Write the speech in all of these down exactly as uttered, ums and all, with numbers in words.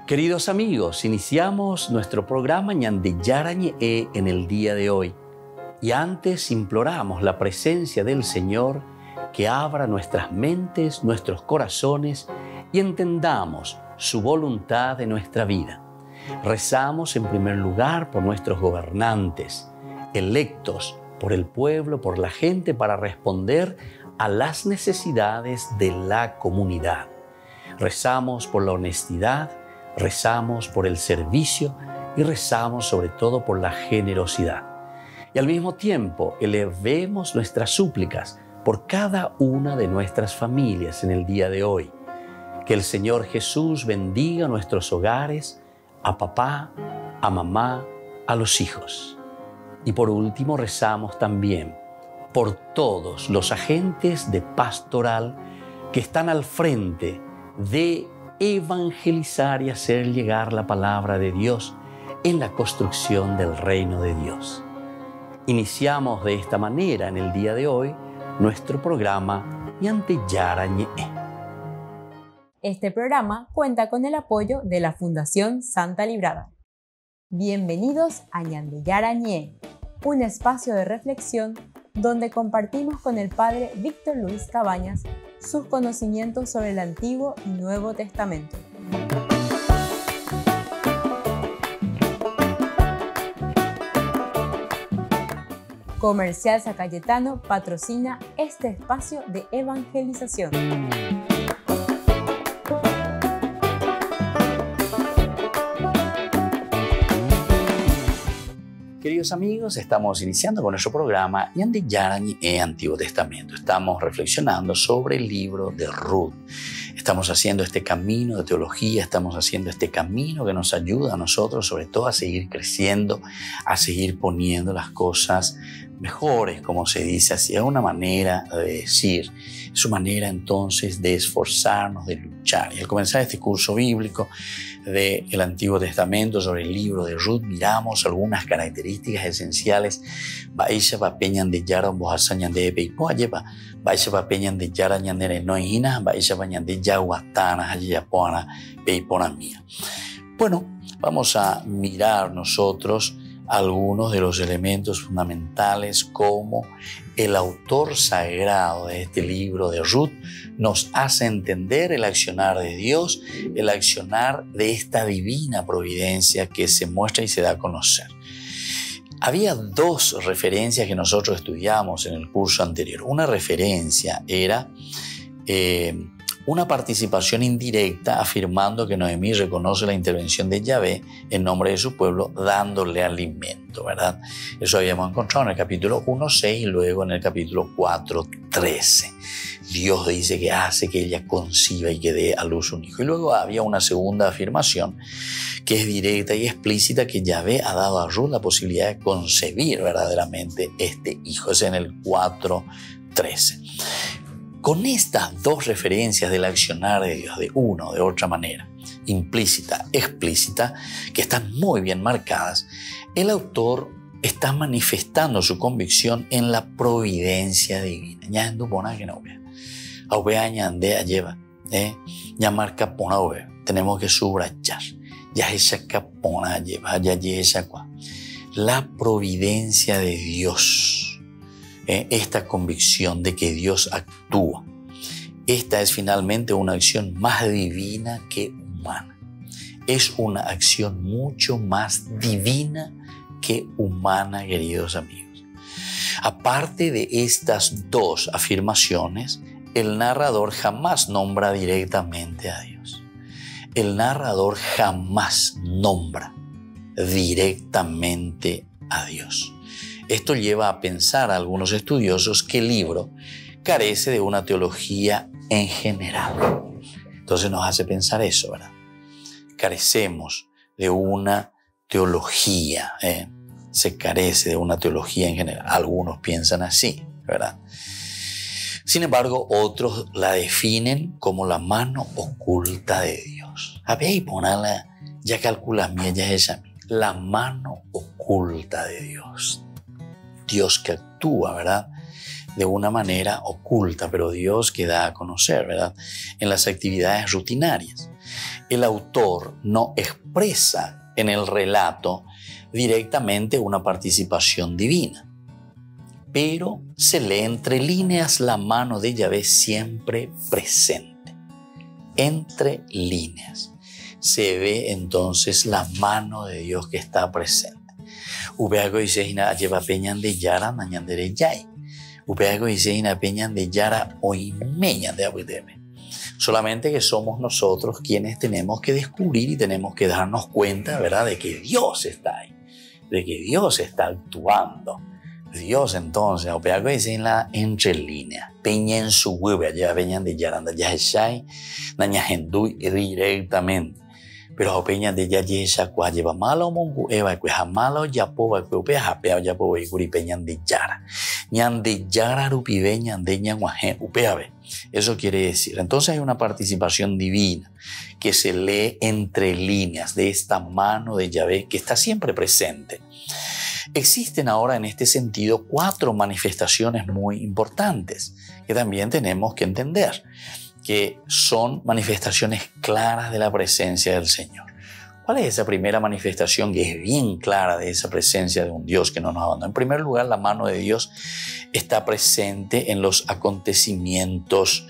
Queridos amigos, iniciamos nuestro programa Ñande Yarañe en el día de hoy. Y antes imploramos la presencia del Señor que abra nuestras mentes, nuestros corazones y entendamos su voluntad en nuestra vida. Rezamos en primer lugar por nuestros gobernantes, electos por el pueblo, por la gente, para responder a las necesidades de la comunidad. Rezamos por la honestidad, rezamos por el servicio y rezamos sobre todo por la generosidad. Y al mismo tiempo elevemos nuestras súplicas por cada una de nuestras familias en el día de hoy. Que el Señor Jesús bendiga nuestros hogares, a papá, a mamá, a los hijos. Y por último rezamos también por todos los agentes de pastoral que están al frente de evangelizar y hacer llegar la palabra de Dios en la construcción del reino de Dios. Iniciamos de esta manera en el día de hoy nuestro programa Ñande Yarañe. Este programa cuenta con el apoyo de la Fundación Santa Librada. Bienvenidos a Ñande Yarañe, un espacio de reflexión donde compartimos con el Padre Víctor Luis Cabañas sus conocimientos sobre el Antiguo y Nuevo Testamento. Comercial San Cayetano patrocina este espacio de evangelización. Queridos amigos, estamos iniciando con nuestro programa Ñande Yarañe Antiguo Testamento. Estamos reflexionando sobre el libro de Ruth. Estamos haciendo este camino de teología, estamos haciendo este camino que nos ayuda a nosotros, sobre todo a seguir creciendo, a seguir poniendo las cosas mejores, como se dice, así es una manera de decir, es una manera entonces de esforzarnos, de luchar. Y al comenzar este curso bíblico del Antiguo Testamento sobre el libro de Ruth, miramos algunas características esenciales. Baisha papeñan de yara bohasañan de peipo lleva, baisha papeñan de yara ñandere no hina, baisha pañan de yaguatana hayapuana peipona mía. Bueno, vamos a mirar nosotros algunos de los elementos fundamentales como el autor sagrado de este libro de Ruth nos hace entender el accionar de Dios, el accionar de esta divina providencia que se muestra y se da a conocer. Había dos referencias que nosotros estudiamos en el curso anterior. Una referencia era eh, una participación indirecta afirmando que Noemí reconoce la intervención de Yahvé en nombre de su pueblo dándole alimento, ¿verdad? Eso habíamos encontrado en el capítulo uno seis y luego en el capítulo cuatro trece. Dios dice que hace que ella conciba y que dé a luz un hijo. Y luego había una segunda afirmación que es directa y explícita, que Yahvé ha dado a Ruth la posibilidad de concebir verdaderamente este hijo. Es en el cuatro trece. Con estas dos referencias del accionar de Dios de una o de otra manera, implícita, explícita, que están muy bien marcadas, el autor está manifestando su convicción en la providencia divina. Ya en Dupona que no vea. Aubea ñandea lleva, eh, ya marca pona ove. Tenemos que subrayar. Ya esa capona lleva, ya esa cua. La providencia de Dios. Esta convicción de que Dios actúa. Esta es finalmente una acción más divina que humana. Es una acción mucho más divina que humana, queridos amigos. Aparte de estas dos afirmaciones, el narrador jamás nombra directamente a Dios. El narrador jamás nombra directamente a Dios. Esto lleva a pensar a algunos estudiosos que el libro carece de una teología en general. Entonces nos hace pensar eso, ¿verdad? Carecemos de una teología, ¿eh? Se carece de una teología en general. Algunos piensan así, ¿verdad? Sin embargo, otros la definen como la mano oculta de Dios. A ver, y ponala, ya calculas mía, ya es esa, la mano oculta de Dios. Dios que actúa, ¿verdad? de una manera oculta, pero Dios que da a conocer, ¿verdad? En las actividades rutinarias. El autor no expresa en el relato directamente una participación divina, pero se lee entre líneas la mano de Yahvé siempre presente. Entre líneas se ve entonces la mano de Dios que está presente. Upeago dice ina lleva peñan de yara nañandere yai. Upeago dice ina peñan de yara oimeñan de abudeme. Solamente que somos nosotros quienes tenemos que descubrir y tenemos que darnos cuenta, ¿verdad?, de que Dios está ahí, de que Dios está actuando. Dios entonces, Upeago dice en la entre línea, peña en su hueve, lleva peñan de yara ya shai nañahendui directamente. Pero peña de ya yesha kwa lleva malo mongu eva que jamalo ya poba que upea japea ya poba y curi peñan de yara. Ñan de yara rupibe ñan de ñan guaje upeabe. Eso quiere decir, entonces hay una participación divina que se lee entre líneas de esta mano de Yahvé que está siempre presente. Existen ahora en este sentido cuatro manifestaciones muy importantes que también tenemos que entender, que son manifestaciones claras de la presencia del Señor. ¿Cuál es esa primera manifestación que es bien clara de esa presencia de un Dios que no nos abandona? En primer lugar, la mano de Dios está presente en los acontecimientos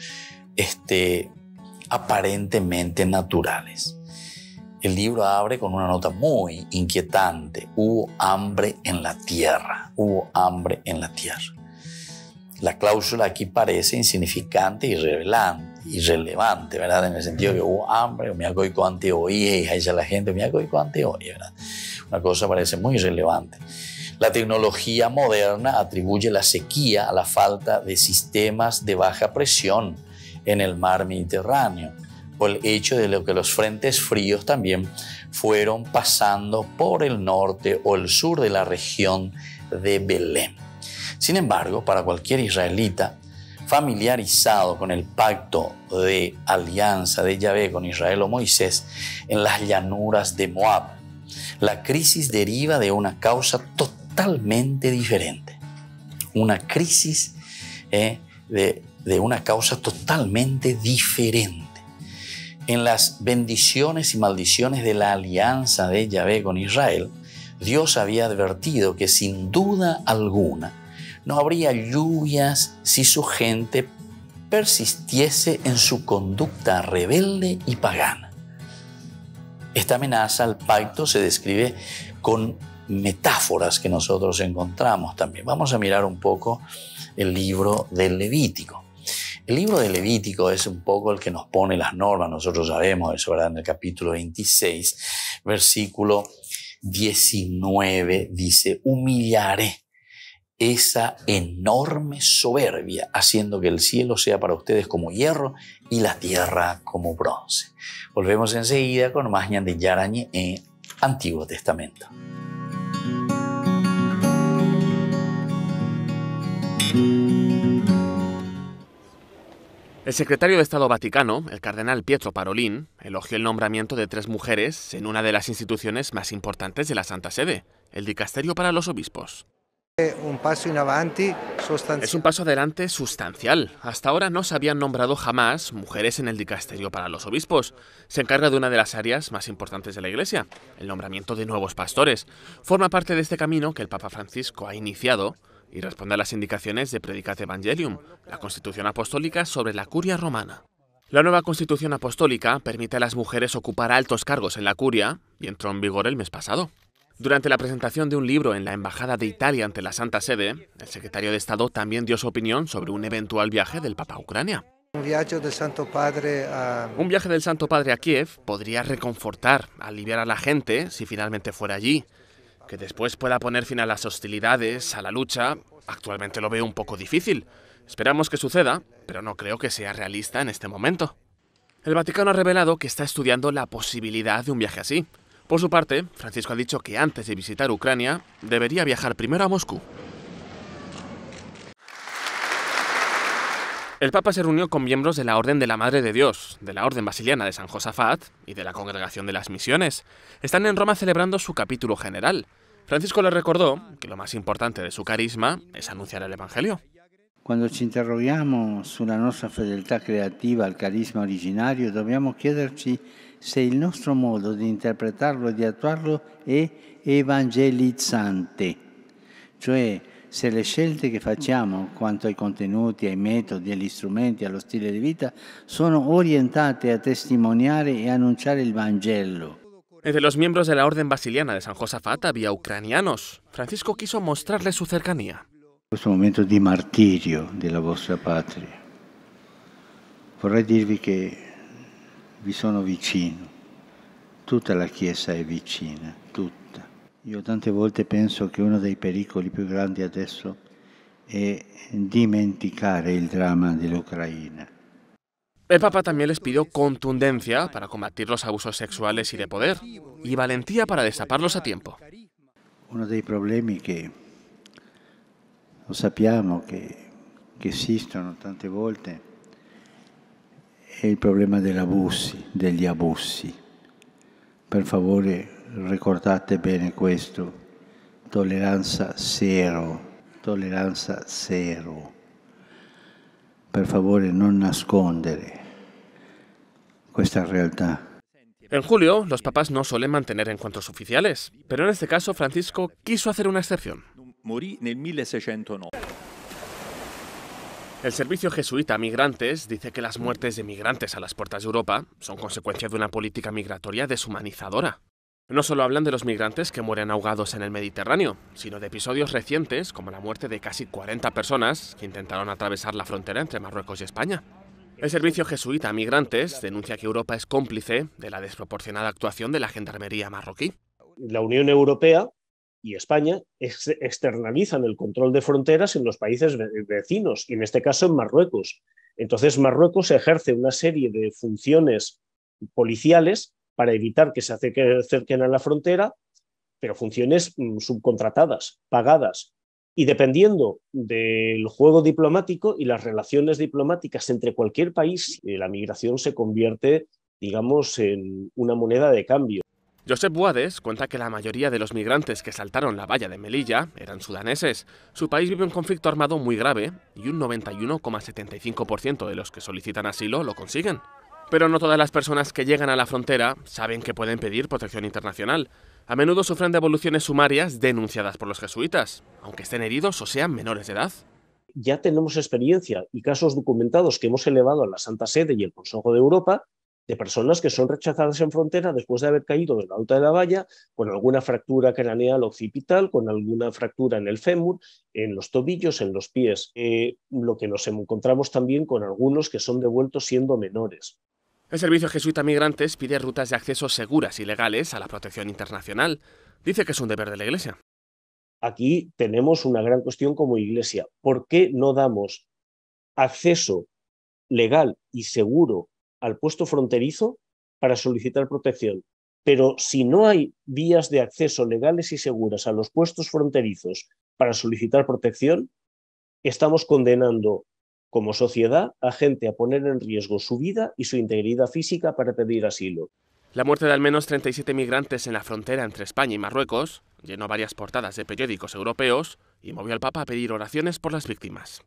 este, aparentemente naturales. El libro abre con una nota muy inquietante. Hubo hambre en la tierra. Hubo hambre en la tierra. La cláusula aquí parece insignificante y irrelevante, irrelevante, ¿verdad? En el sentido que hubo hambre, me hago y ante hoy, y ahí la gente, me hago y ante hoy, ¿verdad? Una cosa parece muy irrelevante. La tecnología moderna atribuye la sequía a la falta de sistemas de baja presión en el mar Mediterráneo, o el hecho de lo que los frentes fríos también fueron pasando por el norte o el sur de la región de Belén. Sin embargo, para cualquier israelita familiarizado con el pacto de alianza de Yahvé con Israel o Moisés en las llanuras de Moab, la crisis deriva de una causa totalmente diferente. Una crisis eh, de, de una causa totalmente diferente. En las bendiciones y maldiciones de la alianza de Yahvé con Israel, Dios había advertido que sin duda alguna no habría lluvias si su gente persistiese en su conducta rebelde y pagana. Esta amenaza al pacto se describe con metáforas que nosotros encontramos también. Vamos a mirar un poco el libro del Levítico. El libro del Levítico es un poco el que nos pone las normas. Nosotros sabemos eso, ¿verdad? En el capítulo veintiséis, versículo diecinueve, dice: humillaré esa enorme soberbia, haciendo que el cielo sea para ustedes como hierro y la tierra como bronce. Volvemos enseguida con más Ñan de Yarañe en Antiguo Testamento. El secretario de Estado Vaticano, el cardenal Pietro Parolin, elogió el nombramiento de tres mujeres en una de las instituciones más importantes de la Santa Sede, el Dicasterio para los Obispos. Un paso in avanti sustancial. Es un paso adelante sustancial. Hasta ahora no se habían nombrado jamás mujeres en el Dicasterio para los Obispos. Se encarga de una de las áreas más importantes de la Iglesia, el nombramiento de nuevos pastores. Forma parte de este camino que el Papa Francisco ha iniciado y responde a las indicaciones de Predicate Evangelium, la Constitución Apostólica sobre la Curia Romana. La nueva Constitución Apostólica permite a las mujeres ocupar altos cargos en la Curia y entró en vigor el mes pasado. Durante la presentación de un libro en la Embajada de Italia ante la Santa Sede, el secretario de Estado también dio su opinión sobre un eventual viaje del Papa a Ucrania. Un viaje del Santo Padre a... Un viaje del Santo Padre a Kiev podría reconfortar, aliviar a la gente si finalmente fuera allí. Que después pueda poner fin a las hostilidades, a la lucha, actualmente lo veo un poco difícil. Esperamos que suceda, pero no creo que sea realista en este momento. El Vaticano ha revelado que está estudiando la posibilidad de un viaje así. Por su parte, Francisco ha dicho que antes de visitar Ucrania, debería viajar primero a Moscú. El Papa se reunió con miembros de la Orden de la Madre de Dios, de la Orden Basiliana de San Josafat y de la Congregación de las Misiones. Están en Roma celebrando su capítulo general. Francisco les recordó que lo más importante de su carisma es anunciar el Evangelio. Quando ci interroghiamo sulla nostra fedeltà creativa al carisma originario, dobbiamo chiederci se il nostro modo di interpretarlo e di attuarlo è evangelizzante, cioè se le scelte che facciamo quanto ai contenuti, ai metodi, agli strumenti, allo stile di vita sono orientate a testimoniare e annunciare il Vangelo. Entre los miembros de la Orden Basiliana de San Josafat había ucranianos. Francisco quiso mostrarles su cercanía. Questo momento di martirio della vostra patria. Vorrei dirvi che vi sono vicino. Tutta la Chiesa è vicina, tutta. Io tante volte penso che uno dei pericoli più grandi adesso è dimenticare il dramma dell'Ucraina. El Papa también les pidió contundencia para combatir los abusos sexuales y de poder, y valentía para destaparlos a tiempo. Uno dei problemi che lo sappiamo che, che esistono tante volte è il problema degli abusi, degli abusi. Per favore ricordate bene questo, tolleranza zero, tolleranza zero. Per favore non nascondere questa realtà. En julio, los papas no suelen mantener encuentros oficiales, pero en este caso Francisco quiso hacer una excepción. Morì nel milleseicentotto. El servicio jesuita a migrantes dice que las muertes de migrantes a las puertas de Europa son consecuencia de una política migratoria deshumanizadora. No solo hablan de los migrantes que mueren ahogados en el Mediterráneo, sino de episodios recientes como la muerte de casi cuarenta personas que intentaron atravesar la frontera entre Marruecos y España. El servicio jesuita a migrantes denuncia que Europa es cómplice de la desproporcionada actuación de la gendarmería marroquí. La Unión Europea y España ex externalizan el control de fronteras en los países vecinos, y en este caso en Marruecos. Entonces Marruecos ejerce una serie de funciones policiales para evitar que se acerquen a la frontera, pero funciones subcontratadas, pagadas. Y dependiendo del juego diplomático y las relaciones diplomáticas entre cualquier país, la migración se convierte, digamos, en una moneda de cambio. Josep Boades cuenta que la mayoría de los migrantes que saltaron la valla de Melilla eran sudaneses. Su país vive un conflicto armado muy grave y un noventa y uno coma setenta y cinco por ciento de los que solicitan asilo lo consiguen. Pero no todas las personas que llegan a la frontera saben que pueden pedir protección internacional. A menudo sufren devoluciones sumarias denunciadas por los jesuitas, aunque estén heridos o sean menores de edad. Ya tenemos experiencia y casos documentados que hemos elevado a la Santa Sede y el Consejo de Europa de personas que son rechazadas en frontera después de haber caído de la alta de la valla con alguna fractura craneal occipital, con alguna fractura en el fémur, en los tobillos, en los pies. Eh, lo que nos encontramos también con algunos que son devueltos siendo menores. El Servicio Jesuita Migrantes pide rutas de acceso seguras y legales a la protección internacional. Dice que es un deber de la Iglesia. Aquí tenemos una gran cuestión como Iglesia. ¿Por qué no damos acceso legal y seguro al puesto fronterizo para solicitar protección? Pero si no hay vías de acceso legales y seguras a los puestos fronterizos para solicitar protección, estamos condenando como sociedad a gente a poner en riesgo su vida y su integridad física para pedir asilo. La muerte de al menos treinta y siete migrantes en la frontera entre España y Marruecos llenó varias portadas de periódicos europeos y movió al Papa a pedir oraciones por las víctimas.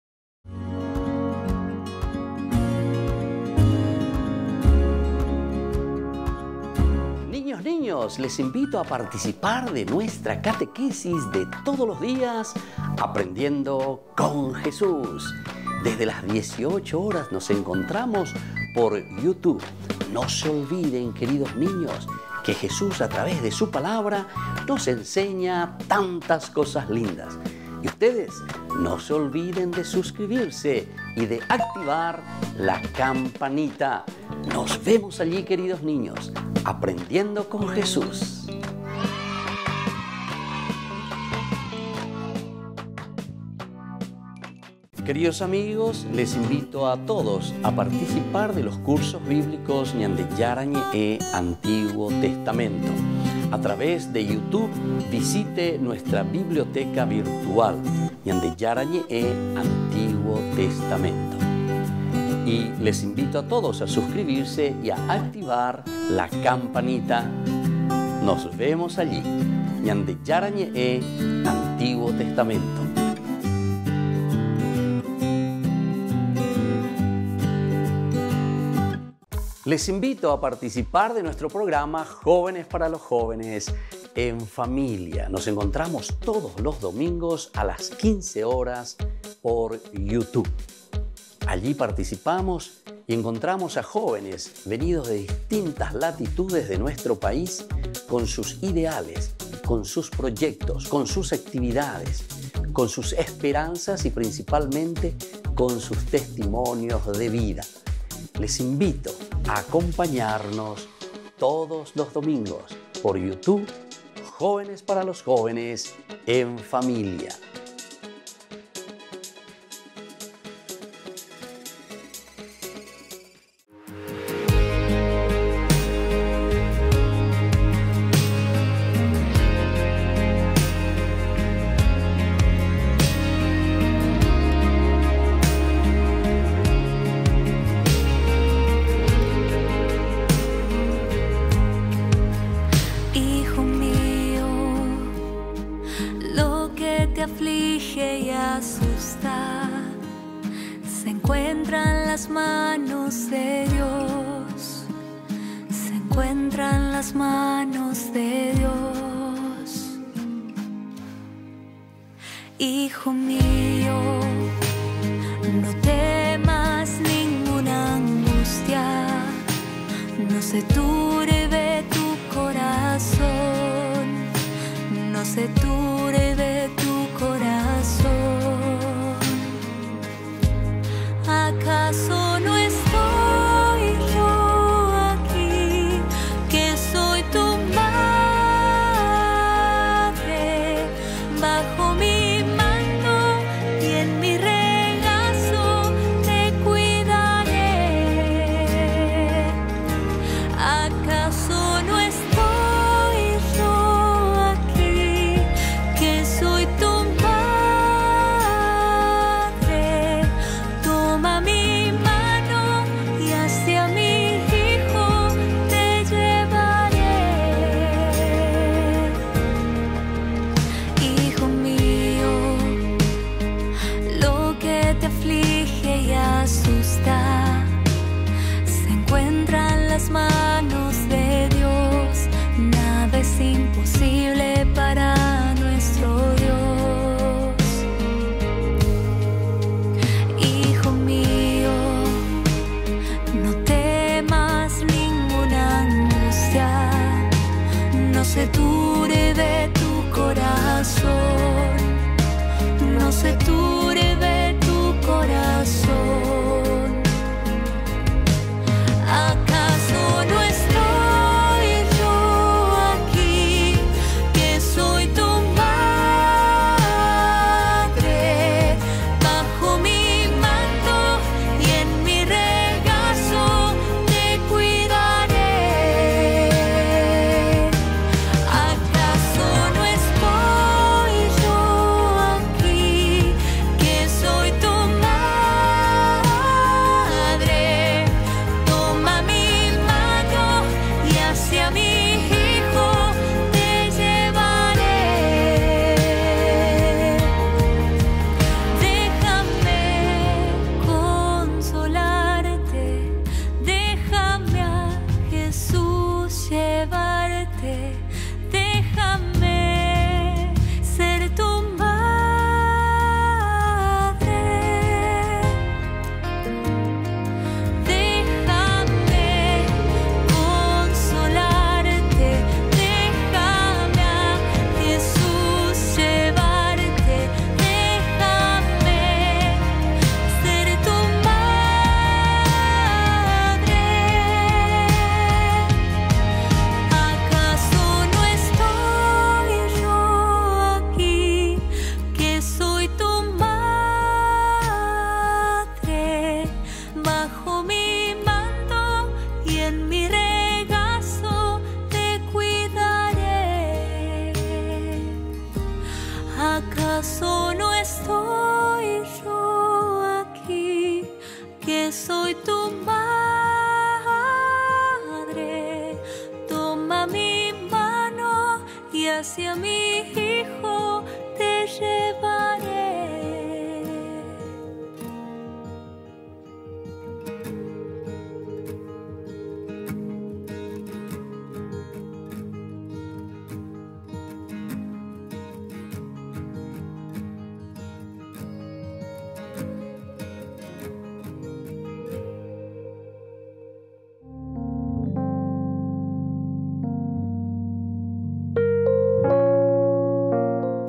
Niños, niños, les invito a participar de nuestra catequesis de todos los días, Aprendiendo con Jesús. Desde las dieciocho horas nos encontramos por YouTube. No se olviden, queridos niños, que Jesús a través de su palabra nos enseña tantas cosas lindas. Y ustedes no se olviden de suscribirse y de activar la campanita. Nos vemos allí, queridos niños, Aprendiendo con Jesús. Queridos amigos, les invito a todos a participar de los cursos bíblicos Ñande Yarañe e Antiguo Testamento. A través de YouTube visite nuestra biblioteca virtual Ñande Yarañe e Antiguo Testamento. Y les invito a todos a suscribirse y a activar la campanita. Nos vemos allí, Ñande Yarañe e Antiguo Testamento. Les invito a participar de nuestro programa Jóvenes para los Jóvenes en Familia. Nos encontramos todos los domingos a las quince horas por YouTube. Allí participamos y encontramos a jóvenes venidos de distintas latitudes de nuestro país con sus ideales, con sus proyectos, con sus actividades, con sus esperanzas y principalmente con sus testimonios de vida. Les invito a acompañarnos todos los domingos por YouTube, Jóvenes para los Jóvenes en Familia. hacia mi Hijo te llevaré.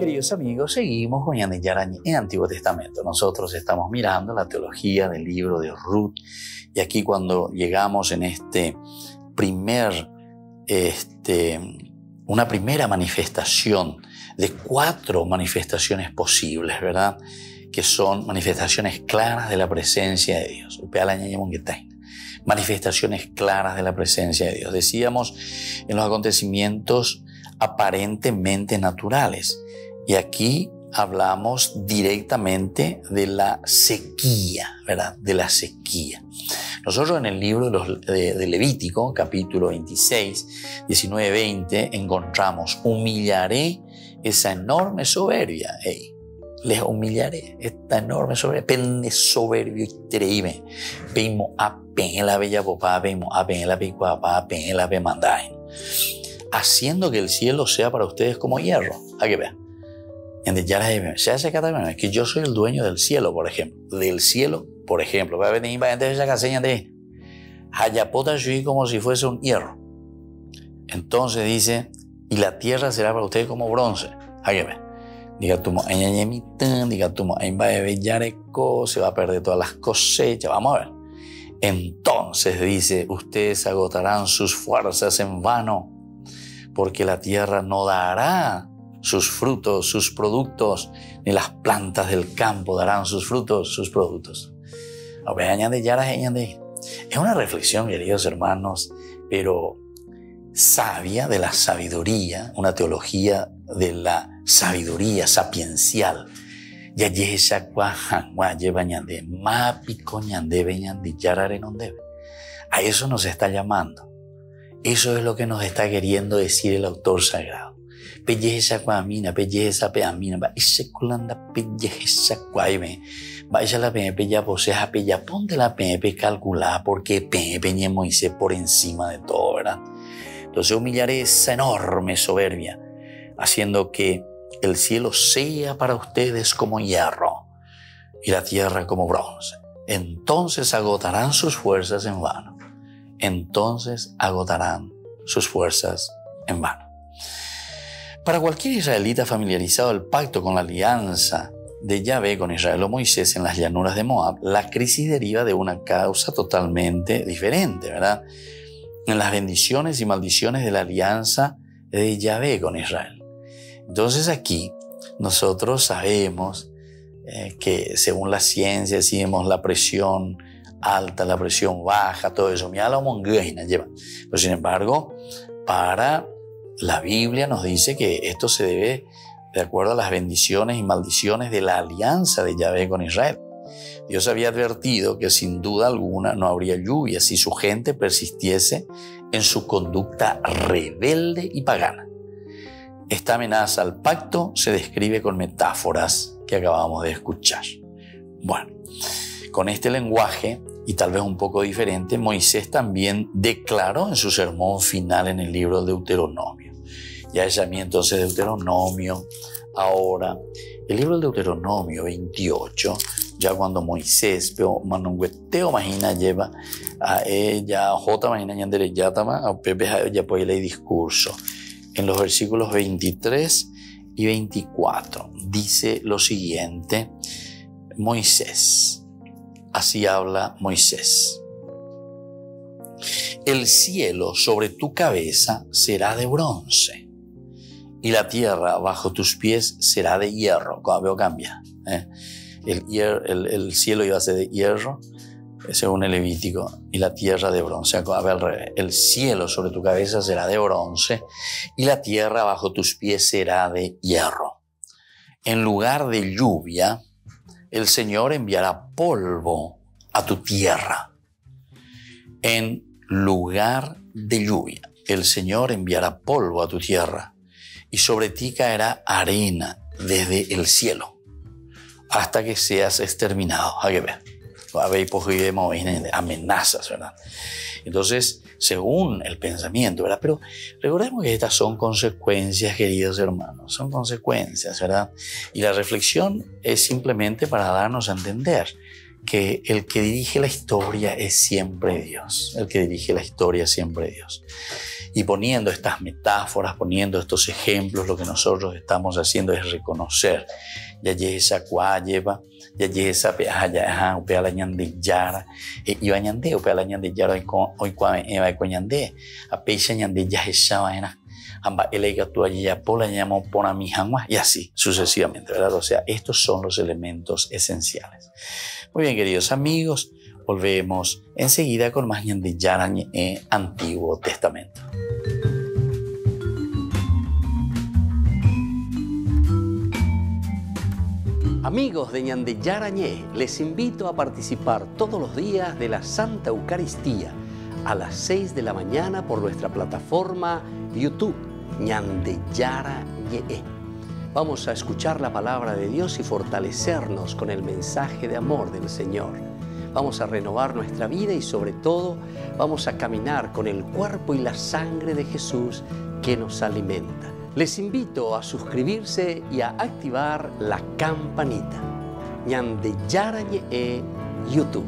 queridos amigos, seguimos con Ñande Yarañé en Antiguo Testamento. Nosotros estamos mirando la teología del libro de Ruth y aquí cuando llegamos en este primer, este, una primera manifestación de cuatro manifestaciones posibles, ¿verdad? Que son manifestaciones claras de la presencia de Dios. Manifestaciones claras de la presencia de Dios. Decíamos en los acontecimientos aparentemente naturales. Y aquí hablamos directamente de la sequía, ¿verdad? De la sequía. Nosotros en el libro de, los, de, de Levítico, capítulo veintiséis, diecinueve, veinte, encontramos: humillaré esa enorme soberbia. Hey, les humillaré, esta enorme soberbia. Pende soberbio y treime. Peimo a pen la bella popá, peimo a pen la picuapá, pen la pemandain. Haciendo que el cielo sea para ustedes como hierro. ¿A qué vean? Se hace acá también, es que yo soy el dueño del cielo, por ejemplo. Del cielo, por ejemplo. Va a venir para esa caseña de Hayapota Shui como si fuese un hierro. Entonces dice, y la tierra será para ustedes como bronce. ¿A qué vean? Diga tu moñañemitán, diga tu moñañemitán, se va a perder todas las cosechas. Vamos a ver. Entonces dice, ustedes agotarán sus fuerzas en vano, porque la tierra no dará sus frutos, sus productos, ni las plantas del campo darán sus frutos, sus productos. Es una reflexión, queridos hermanos, pero sabia, de la sabiduría, una teología de la sabiduría sapiencial. A eso nos está llamando. Eso es lo que nos está queriendo decir el autor sagrado. Pelleza cuamina, pelleza peamina, va ese culanda pelleza cuaime, va esa la pepe ya posea pella, ponte la pepe calculada porque pepe ñe Moisés por encima de todo, ¿verdad? Entonces humillaré esa enorme soberbia, haciendo que el cielo sea para ustedes como hierro y la tierra como bronce. Entonces agotarán sus fuerzas en vano. Entonces agotarán sus fuerzas en vano. Para cualquier israelita familiarizado del pacto con la alianza de Yahvé con Israel o Moisés en las llanuras de Moab, la crisis deriva de una causa totalmente diferente, ¿verdad? En las bendiciones y maldiciones de la alianza de Yahvé con Israel. Entonces aquí nosotros sabemos eh, que según la ciencia decimos la presión alta, la presión baja, todo eso. Pero sin embargo, para la Biblia nos dice que esto se debe de acuerdo a las bendiciones y maldiciones de la alianza de Yahvé con Israel. Dios había advertido que sin duda alguna no habría lluvia si su gente persistiese en su conducta rebelde y pagana. Esta amenaza al pacto se describe con metáforas que acabamos de escuchar. Bueno, con este lenguaje, y tal vez un poco diferente, Moisés también declaró en su sermón final en el libro de Deuteronomio. Ya es a mí entonces Deuteronomio, ahora, el libro del Deuteronomio veintiocho, ya cuando Moisés, pero manungueteo imagina lleva a ella, jota imagina yandere yatama, a pepe ya puede leer discurso. En los versículos veintitrés y veinticuatro dice lo siguiente: Moisés. Así habla Moisés. El cielo sobre tu cabeza será de bronce y la tierra bajo tus pies será de hierro. Cuando veo cambia. ¿eh? El, el, el cielo iba a ser de hierro, según el Levítico, y la tierra de bronce. Al revés. El cielo sobre tu cabeza será de bronce y la tierra bajo tus pies será de hierro. En lugar de lluvia, el Señor enviará polvo a tu tierra. En lugar de lluvia, el Señor enviará polvo a tu tierra y sobre ti caerá arena desde el cielo hasta que seas exterminado. ¿A qué ver? Habéis amenazas, ¿verdad? Entonces, según el pensamiento, ¿verdad? Pero recordemos que estas son consecuencias, queridos hermanos, son consecuencias, ¿verdad? Y la reflexión es simplemente para darnos a entender que el que dirige la historia es siempre Dios. El que dirige la historia es siempre Dios. Y poniendo estas metáforas, poniendo estos ejemplos, lo que nosotros estamos haciendo es reconocer. Ya esa cuálleva, ya esa peaja, peala ñande yara, y bañande, peala ñande yara, hoy cuame, eva coñande, a pecha ñande ya esa vaina, amba elega tu allá, pola llamo pona mi jangua, y así sucesivamente, ¿verdad? O sea, estos son los elementos esenciales. Muy bien, queridos amigos, volvemos enseguida con más ñande yara en Antiguo Testamento. Amigos de Ñande Yarañé, les invito a participar todos los días de la Santa Eucaristía a las seis de la mañana por nuestra plataforma YouTube, Ñande Yarañé. Vamos a escuchar la palabra de Dios y fortalecernos con el mensaje de amor del Señor. Vamos a renovar nuestra vida y sobre todo vamos a caminar con el cuerpo y la sangre de Jesús que nos alimenta. Les invito a suscribirse y a activar la campanita. Ñande Yarañé YouTube.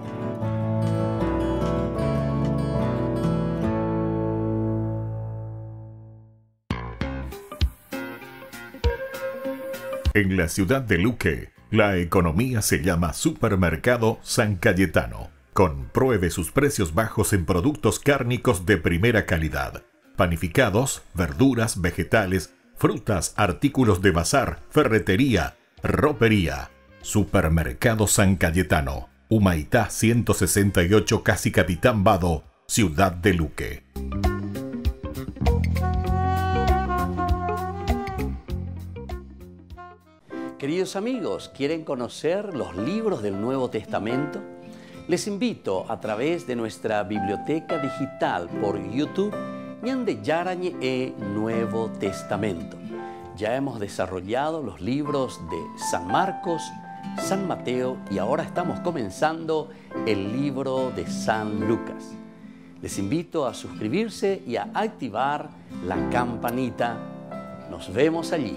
En la ciudad de Luque, la economía se llama Supermercado San Cayetano. Compruebe sus precios bajos en productos cárnicos de primera calidad. Panificados, verduras, vegetales, frutas, artículos de bazar, ferretería, ropería. Supermercado San Cayetano, Humaitá ciento sesenta y ocho, Casi Capitán Vado, Ciudad de Luque. Queridos amigos, ¿quieren conocer los libros del Nuevo Testamento? Les invito a través de nuestra biblioteca digital por YouTube, Ñande Yarañé Nuevo Testamento. Ya hemos desarrollado los libros de San Marcos, San Mateo y ahora estamos comenzando el libro de San Lucas. Les invito a suscribirse y a activar la campanita. Nos vemos allí.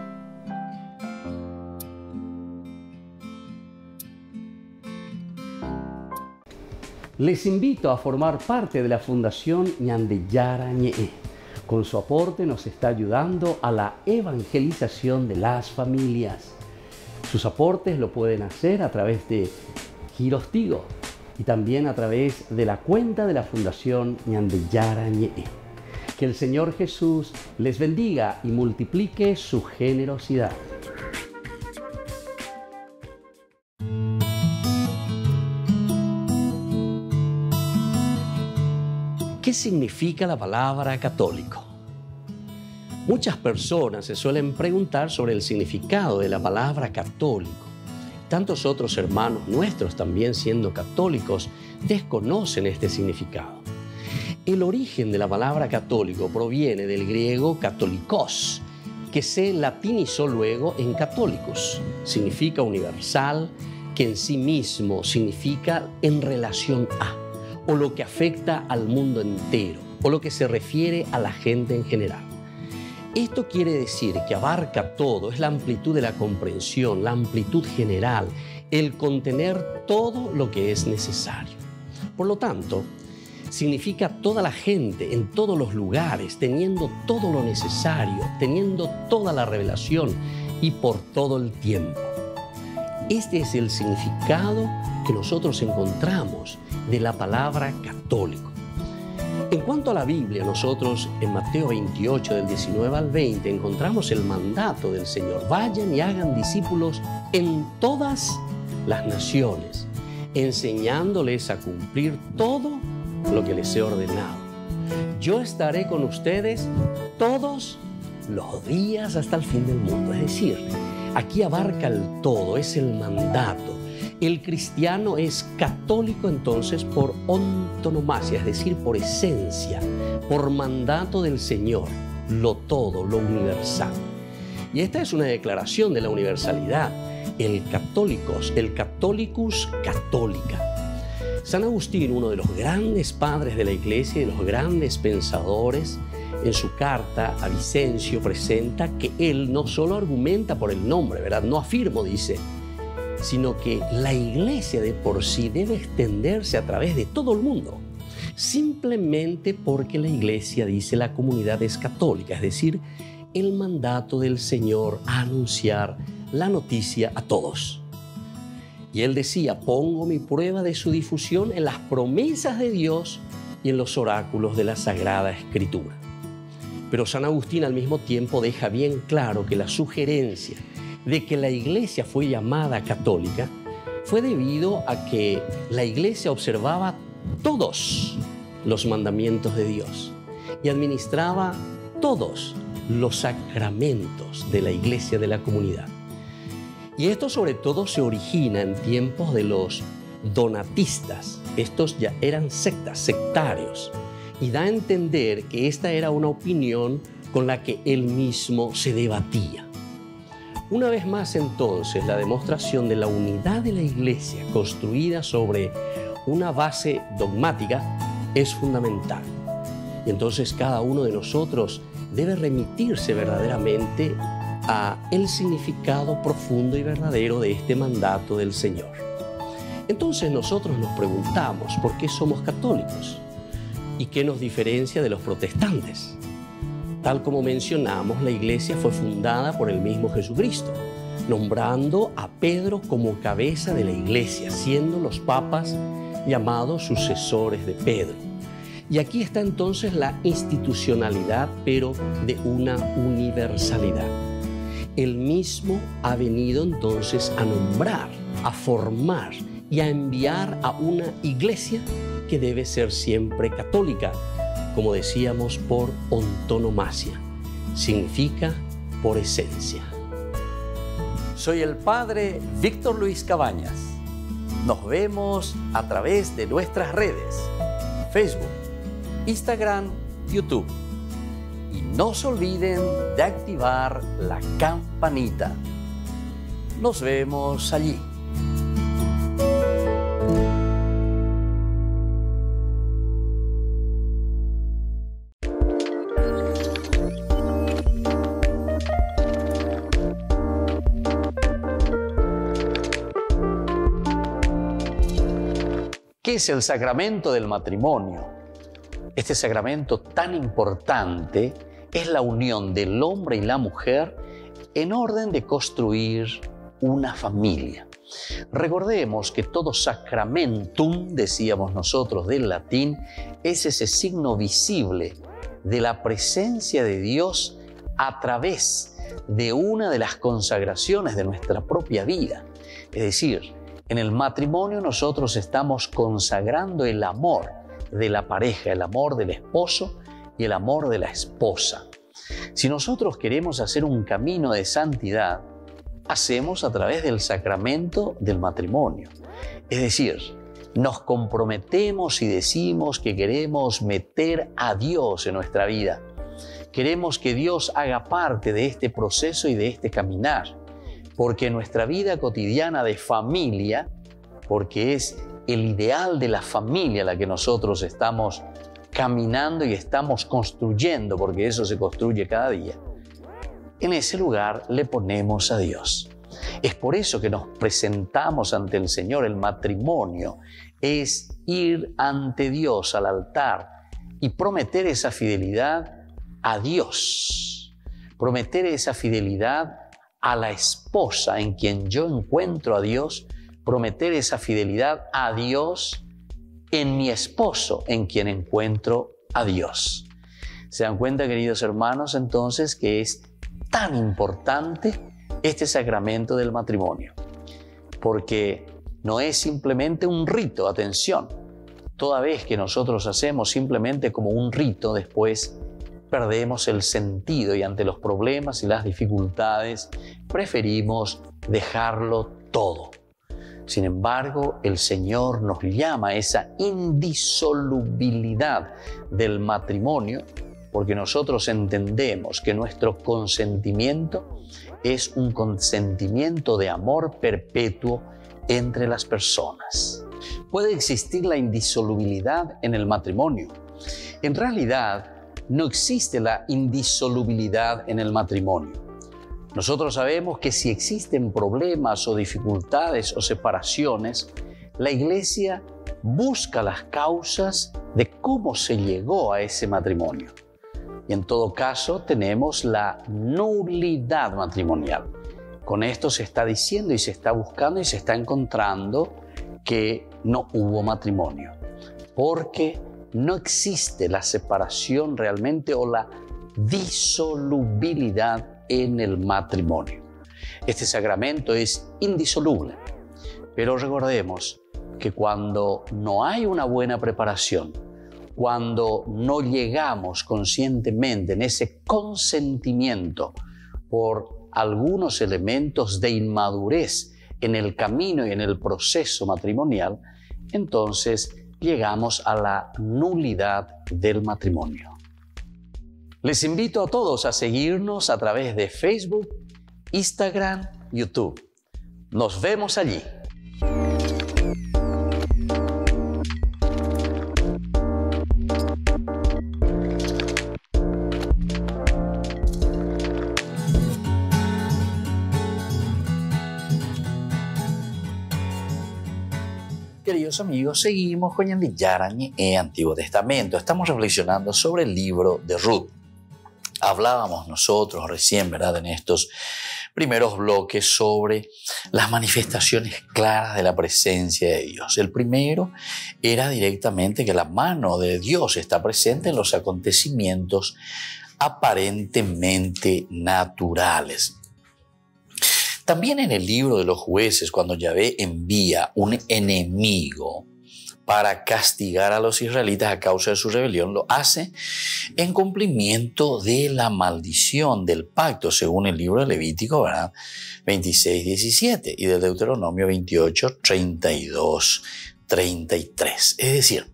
Les invito a formar parte de la Fundación Ñande Yarañé. Con su aporte nos está ayudando a la evangelización de las familias. Sus aportes lo pueden hacer a través de Giros Tigo y también a través de la cuenta de la Fundación Ñande Yarañé. Que el Señor Jesús les bendiga y multiplique su generosidad. ¿Qué significa la palabra católico? Muchas personas se suelen preguntar sobre el significado de la palabra católico. Tantos otros hermanos nuestros, también siendo católicos, desconocen este significado. El origen de la palabra católico proviene del griego katolikos, que se latinizó luego en católicos. Significa universal, que en sí mismo significa en relación a, o lo que afecta al mundo entero, o lo que se refiere a la gente en general. Esto quiere decir que abarca todo, es la amplitud de la comprensión, la amplitud general, el contener todo lo que es necesario. Por lo tanto, significa toda la gente, en todos los lugares, teniendo todo lo necesario, teniendo toda la revelación y por todo el tiempo. Este es el significado que nosotros encontramos de la palabra católico. En cuanto a la Biblia, nosotros en Mateo veintiocho, del diecinueve al veinte, encontramos el mandato del Señor. Vayan y hagan discípulos en todas las naciones, enseñándoles a cumplir todo lo que les he ordenado. Yo estaré con ustedes todos los días hasta el fin del mundo. Es decir, aquí abarca el todo, es el mandato. El cristiano es católico entonces por antonomasia, es decir, por esencia, por mandato del Señor, lo todo, lo universal. Y esta es una declaración de la universalidad, el católicos, el catholicus católica. San Agustín, uno de los grandes padres de la Iglesia y de los grandes pensadores, en su carta a Vicencio presenta que él no solo argumenta por el nombre, ¿verdad? No afirmo, dice, sino que la Iglesia de por sí debe extenderse a través de todo el mundo. simplemente porque la iglesia dice la comunidad es católica, es decir, el mandato del Señor a anunciar la noticia a todos. Y él decía, pongo mi prueba de su difusión en las promesas de Dios y en los oráculos de la Sagrada Escritura. Pero San Agustín al mismo tiempo deja bien claro que la sugerencia de que la iglesia fue llamada católica fue debido a que la iglesia observaba todos los mandamientos de Dios y administraba todos los sacramentos de la iglesia de la comunidad. Y esto sobre todo se origina en tiempos de los donatistas. Estos ya eran sectas, sectarios, y da a entender que esta era una opinión con la que él mismo se debatía. Una vez más entonces, la demostración de la unidad de la iglesia construida sobre una base dogmática es fundamental. Y entonces cada uno de nosotros debe remitirse verdaderamente a el significado profundo y verdadero de este mandato del Señor. Entonces nosotros nos preguntamos por qué somos católicos y qué nos diferencia de los protestantes. Tal como mencionamos, la iglesia fue fundada por el mismo Jesucristo, nombrando a Pedro como cabeza de la iglesia, siendo los papas llamados sucesores de Pedro. Y aquí está entonces la institucionalidad, pero de una universalidad. Él mismo ha venido entonces a nombrar, a formar y a enviar a una iglesia que debe ser siempre católica, como decíamos, por antonomasia. Significa por esencia. Soy el padre Víctor Luis Cabañas. Nos vemos a través de nuestras redes, Facebook, Instagram, YouTube. Y no se olviden de activar la campanita. Nos vemos allí. ¿Qué es el sacramento del matrimonio? Este sacramento tan importante es la unión del hombre y la mujer en orden de construir una familia. Recordemos que todo sacramentum, decíamos nosotros del latín, es ese signo visible de la presencia de Dios a través de una de las consagraciones de nuestra propia vida. Es decir, en el matrimonio nosotros estamos consagrando el amor de la pareja, el amor del esposo y el amor de la esposa. Si nosotros queremos hacer un camino de santidad, hacemos a través del sacramento del matrimonio. Es decir, nos comprometemos y decimos que queremos meter a Dios en nuestra vida. Queremos que Dios haga parte de este proceso y de este caminar. Porque nuestra vida cotidiana de familia, porque es el ideal de la familia la que nosotros estamos caminando y estamos construyendo, porque eso se construye cada día, en ese lugar le ponemos a Dios. Es por eso que nos presentamos ante el Señor. El matrimonio es ir ante Dios al altar y prometer esa fidelidad a Dios, prometer esa fidelidad a la esposa en quien yo encuentro a Dios, prometer esa fidelidad a Dios en mi esposo en quien encuentro a Dios. ¿Se dan cuenta, queridos hermanos, entonces que es tan importante este sacramento del matrimonio? Porque no es simplemente un rito, atención. Toda vez que nosotros hacemos simplemente como un rito, después perdemos el sentido y ante los problemas y las dificultades preferimos dejarlo todo. Sin embargo, el Señor nos llama a esa indisolubilidad del matrimonio porque nosotros entendemos que nuestro consentimiento es un consentimiento de amor perpetuo entre las personas. Puede existir la indisolubilidad en el matrimonio. En realidad, no existe la indisolubilidad en el matrimonio. Nosotros sabemos que si existen problemas o dificultades o separaciones, la iglesia busca las causas de cómo se llegó a ese matrimonio. Y en todo caso tenemos la nulidad matrimonial. Con esto se está diciendo y se está buscando y se está encontrando que no hubo matrimonio, porque no existe la separación realmente o la disolubilidad en el matrimonio. Este sacramento es indisoluble, pero recordemos que cuando no hay una buena preparación, cuando no llegamos conscientemente en ese consentimiento por algunos elementos de inmadurez en el camino y en el proceso matrimonial, entonces llegamos a la nulidad del matrimonio. Les invito a todos a seguirnos a través de Facebook, Instagram, YouTube. Nos vemos allí. Queridos amigos, seguimos con Ñande Yarañe en Antiguo Testamento. Estamos reflexionando sobre el libro de Ruth. Hablábamos nosotros recién, ¿verdad?, en estos primeros bloques sobre las manifestaciones claras de la presencia de Dios. El primero era directamente que la mano de Dios está presente en los acontecimientos aparentemente naturales. También en el libro de los jueces, cuando Yahvé envía un enemigo para castigar a los israelitas a causa de su rebelión, lo hace en cumplimiento de la maldición del pacto, según el libro de Levítico, ¿verdad?, veintiséis, diecisiete, y del Deuteronomio veintiocho, treinta y dos, treinta y tres. Es decir,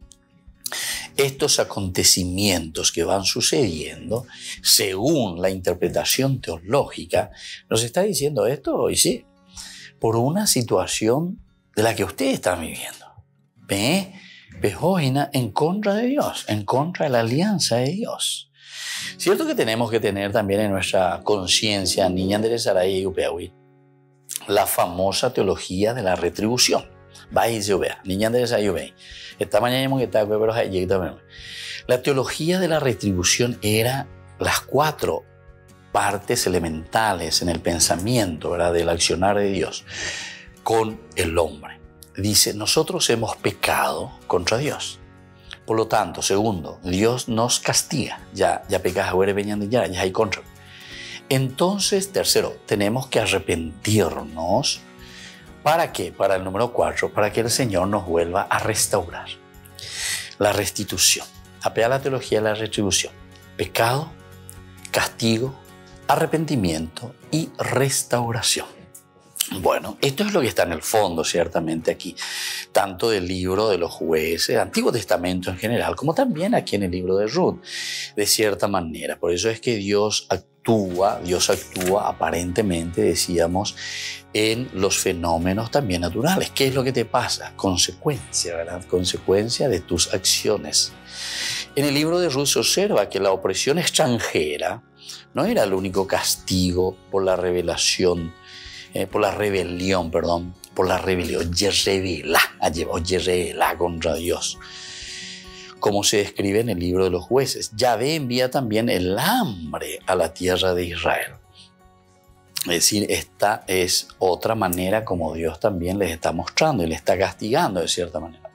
estos acontecimientos que van sucediendo, según la interpretación teológica, nos está diciendo esto, y sí, por una situación de la que ustedes están viviendo. ¿Ve? Pejojina en contra de Dios, en contra de la alianza de Dios. Cierto que tenemos que tener también en nuestra conciencia, niña de Saray y Upeahui, la famosa teología de la retribución. Niña de Saray. Esta mañana que está, pero la teología de la retribución era las cuatro partes elementales en el pensamiento, ¿verdad?, del accionar de Dios con el hombre. Dice, nosotros hemos pecado contra Dios. Por lo tanto, segundo, Dios nos castiga. Ya, ya pecas, ya, ya hay contra. Entonces, tercero, tenemos que arrepentirnos. ¿Para qué? Para el número cuatro, para que el Señor nos vuelva a restaurar. La restitución. Apela la teología de la retribución. Pecado, castigo, arrepentimiento y restauración. Bueno, esto es lo que está en el fondo, ciertamente, aquí, tanto del libro de los jueces, Antiguo Testamento en general, como también aquí en el libro de Ruth, de cierta manera. Por eso es que Dios actúa, Dios actúa aparentemente, decíamos, en los fenómenos también naturales. ¿Qué es lo que te pasa? Consecuencia, ¿verdad? Consecuencia de tus acciones. En el libro de Ruth se observa que la opresión extranjera no era el único castigo por la revelación Eh, por la rebelión, perdón, por la rebelión, Yerrevela, o Yerrevela contra Dios, como se describe en el libro de los jueces. Yahvé envía también el hambre a la tierra de Israel. Es decir, esta es otra manera como Dios también les está mostrando y les está castigando de cierta manera.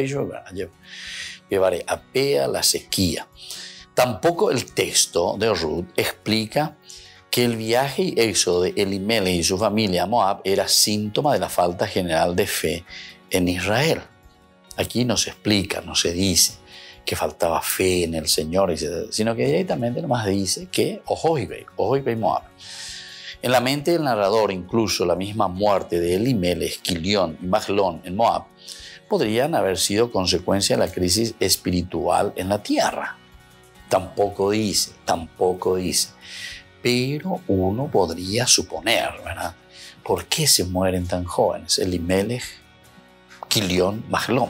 Llevaré apea la sequía. Tampoco el texto de Ruth explica que el viaje y éxodo de Elimelech y su familia a Moab era síntoma de la falta general de fe en Israel. Aquí no se explica, no se dice que faltaba fe en el Señor, sino que directamente nomás dice que Ojoibei, Ojoibei Moab. En la mente del narrador, incluso la misma muerte de Elimelech, Quilión y Mahlón en Moab podrían haber sido consecuencia de la crisis espiritual en la tierra. Tampoco dice, tampoco dice. Pero uno podría suponer, ¿verdad? ¿Por qué se mueren tan jóvenes? Elimelech, Quilión, Mahlón.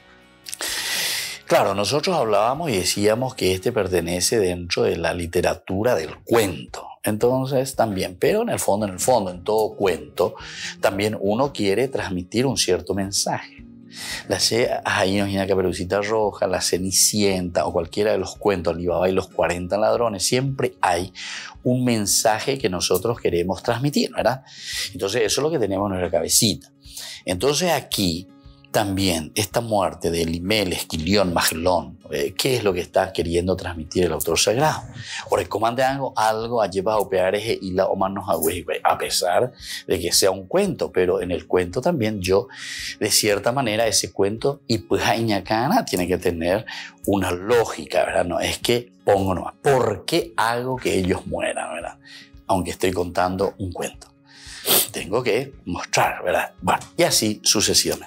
Claro, nosotros hablábamos y decíamos que este pertenece dentro de la literatura del cuento. Entonces también, pero en el fondo, en el fondo, en todo cuento, también uno quiere transmitir un cierto mensaje. La ahí nos viene la Caperucita Roja, la Cenicienta o cualquiera de los cuentos, Alibaba y los cuarenta ladrones, siempre hay un mensaje que nosotros queremos transmitir, ¿verdad? Entonces eso es lo que tenemos en nuestra cabecita. Entonces aquí también esta muerte de Elimel, Esquilión, Maglón, eh, ¿qué es lo que está queriendo transmitir el autor sagrado? Ahora, comande algo, algo a llevar a peareje y la omanos a pesar de que sea un cuento, pero en el cuento también yo, de cierta manera, ese cuento y pues Iñacana tiene que tener una lógica, ¿verdad? No es que pongo nomás, ¿por qué hago que ellos mueran, verdad? Aunque estoy contando un cuento. Tengo que mostrar, ¿verdad? Bueno, y así sucesivamente.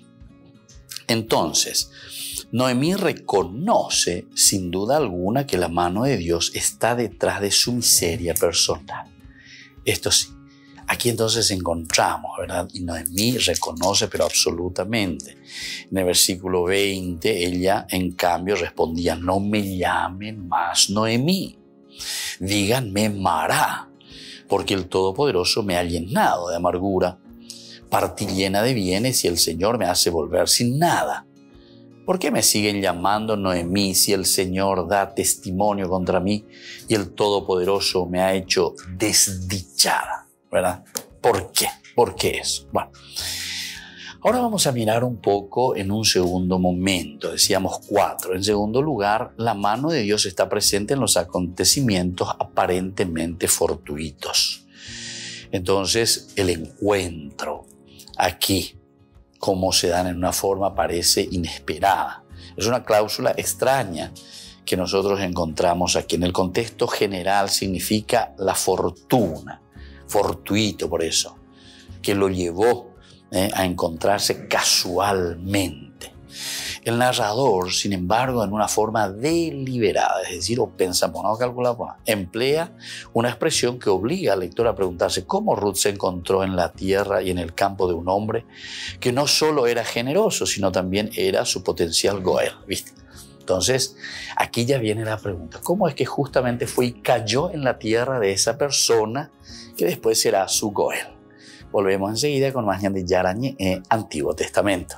Entonces, Noemí reconoce sin duda alguna que la mano de Dios está detrás de su miseria personal. Esto sí, aquí entonces encontramos, ¿verdad? Y Noemí reconoce, pero absolutamente. En el versículo veinte, ella en cambio respondía, no me llamen más Noemí, díganme Mará, porque el Todopoderoso me ha llenado de amargura. Partí llena de bienes y el Señor me hace volver sin nada. ¿Por qué me siguen llamando Noemí si el Señor da testimonio contra mí y el Todopoderoso me ha hecho desdichada? ¿Verdad? ¿Por qué? ¿Por qué eso? Bueno, ahora vamos a mirar un poco en un segundo momento. Decíamos cuatro. En segundo lugar, la mano de Dios está presente en los acontecimientos aparentemente fortuitos. Entonces, el encuentro aquí, como se dan en una forma, parece inesperada. Es una cláusula extraña que nosotros encontramos aquí. En el contexto general significa la fortuna, fortuito por eso, que lo llevó eh, a encontrarse casualmente. El narrador, sin embargo, en una forma deliberada, es decir, o pensamos, no calculamos, no, emplea una expresión que obliga al lector a preguntarse cómo Ruth se encontró en la tierra y en el campo de un hombre que no solo era generoso, sino también era su potencial Goel, ¿viste? Entonces, aquí ya viene la pregunta, ¿cómo es que justamente fue y cayó en la tierra de esa persona que después será su Goel? Volvemos enseguida con más de Yarañe en Antiguo Testamento.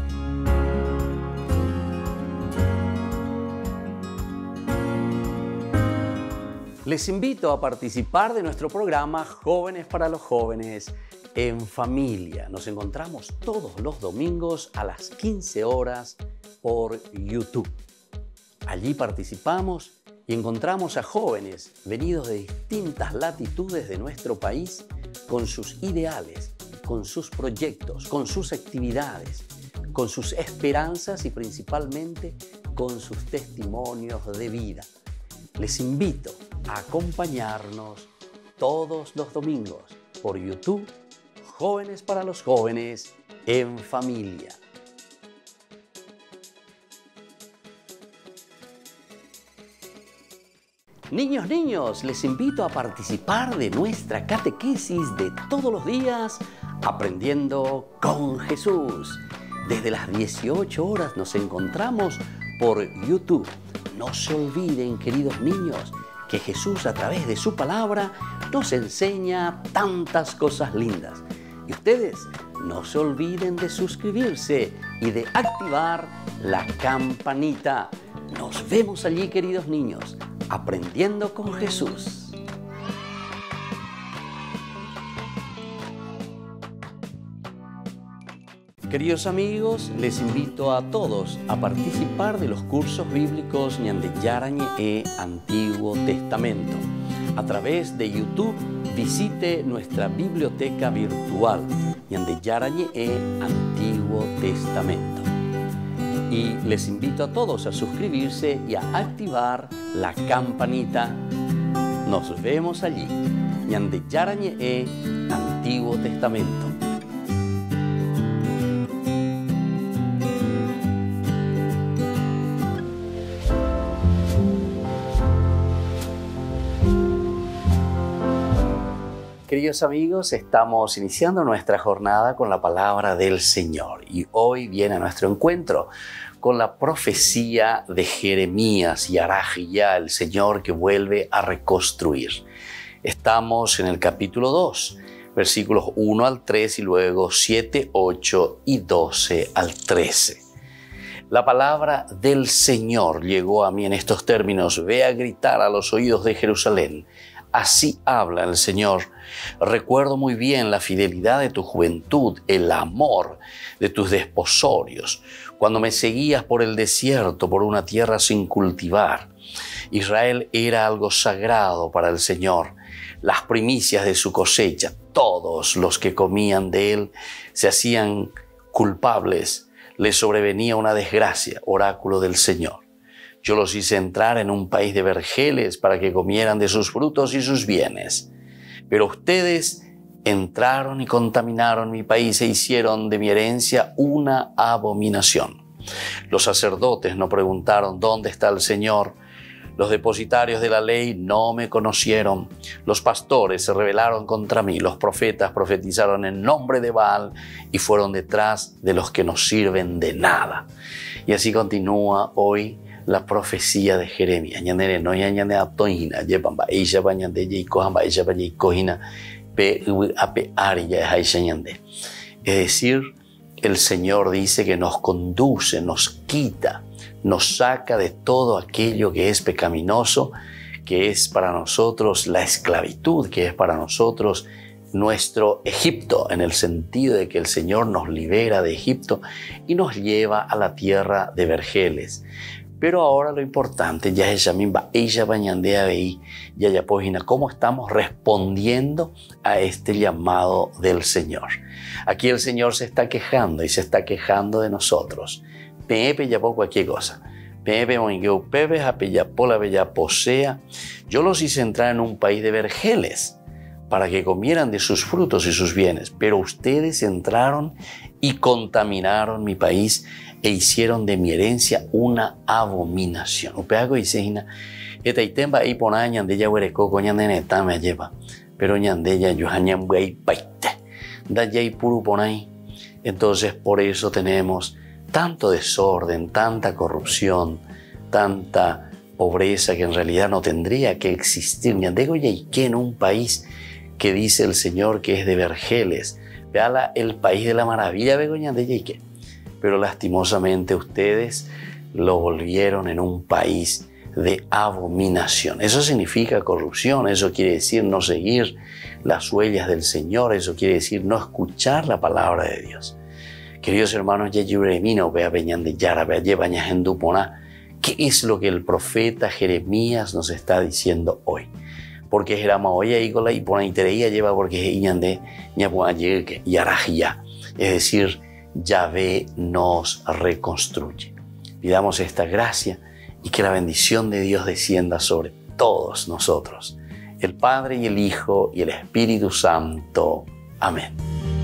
Les invito a participar de nuestro programa Jóvenes para los Jóvenes en Familia. Nos encontramos todos los domingos a las quince horas por YouTube. Allí participamos y encontramos a jóvenes venidos de distintas latitudes de nuestro país con sus ideales, con sus proyectos, con sus actividades, con sus esperanzas y principalmente con sus testimonios de vida. Les invito a acompañarnos todos los domingos por YouTube, Jóvenes para los Jóvenes en Familia. Niños, niños, les invito a participar de nuestra catequesis de todos los días Aprendiendo con Jesús. Desde las dieciocho horas nos encontramos por YouTube. No se olviden, queridos niños, que Jesús a través de su palabra nos enseña tantas cosas lindas. Y ustedes no se olviden de suscribirse y de activar la campanita. Nos vemos allí, queridos niños, aprendiendo con Jesús. Queridos amigos, les invito a todos a participar de los cursos bíblicos Ñande Yarañe e Antiguo Testamento. A través de YouTube, visite nuestra biblioteca virtual Ñande Yarañe e Antiguo Testamento. Y les invito a todos a suscribirse y a activar la campanita. Nos vemos allí. Ñande Yarañe e Antiguo Testamento. Queridos amigos, estamos iniciando nuestra jornada con la palabra del Señor y hoy viene a nuestro encuentro con la profecía de Jeremías y Arajía, el Señor que vuelve a reconstruir. Estamos en el capítulo dos, versículos uno al tres y luego siete, ocho y doce al trece. La palabra del Señor llegó a mí en estos términos: ve a gritar a los oídos de Jerusalén. Así habla el Señor. Recuerdo muy bien la fidelidad de tu juventud, el amor de tus desposorios, cuando me seguías por el desierto, por una tierra sin cultivar. Israel era algo sagrado para el Señor. Las primicias de su cosecha, todos los que comían de él se hacían culpables. Les sobrevenía una desgracia, oráculo del Señor. Yo los hice entrar en un país de vergeles para que comieran de sus frutos y sus bienes. Pero ustedes entraron y contaminaron mi país e hicieron de mi herencia una abominación. Los sacerdotes no preguntaron dónde está el Señor. Los depositarios de la ley no me conocieron. Los pastores se rebelaron contra mí. Los profetas profetizaron en nombre de Baal y fueron detrás de los que no sirven de nada. Y así continúa hoy la profecía de Jeremías. Es decir, el Señor dice que nos conduce, nos quita, nos saca de todo aquello que es pecaminoso, que es para nosotros la esclavitud, que es para nosotros nuestro Egipto, en el sentido de que el Señor nos libera de Egipto y nos lleva a la tierra de vergeles. Pero ahora lo importante ya es ella bañandea veí, ya ya pogina, cómo estamos respondiendo a este llamado del Señor. Aquí el Señor se está quejando y se está quejando de nosotros. Pepe ya por cualquier cosa. Pepe moingueu pepe apeyapola bella posea. Yo los hice entrar en un país de vergeles para que comieran de sus frutos y sus bienes, pero ustedes entraron y contaminaron mi país e hicieron de mi herencia una abominación. Upeago y seina, esta itemba ahí pona ñandeya huerecoco ñandeneta me lleva, pero ñandeya yo hañan güey paite, da ya y puru ponay. Entonces por eso tenemos tanto desorden, tanta corrupción, tanta pobreza que en realidad no tendría que existir. Ñandego ya y que en un país que dice el Señor que es de vergeles, veala el país de la maravilla, vego ñandeya y que. Pero lastimosamente ustedes lo volvieron en un país de abominación. Eso significa corrupción, eso quiere decir no seguir las huellas del Señor, eso quiere decir no escuchar la palabra de Dios. Queridos hermanos, ¿qué es lo que el profeta Jeremías nos está diciendo hoy? Porque es decir, Yahvé nos reconstruye. Pidamos esta gracia y que la bendición de Dios descienda sobre todos nosotros, el Padre y el Hijo y el Espíritu Santo. Amén.